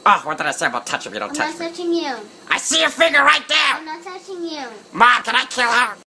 Oh, what did I say about touch if you don't touch me? I'm not touching you. I see your finger right there! I'm not touching you. Mom, can I kill her?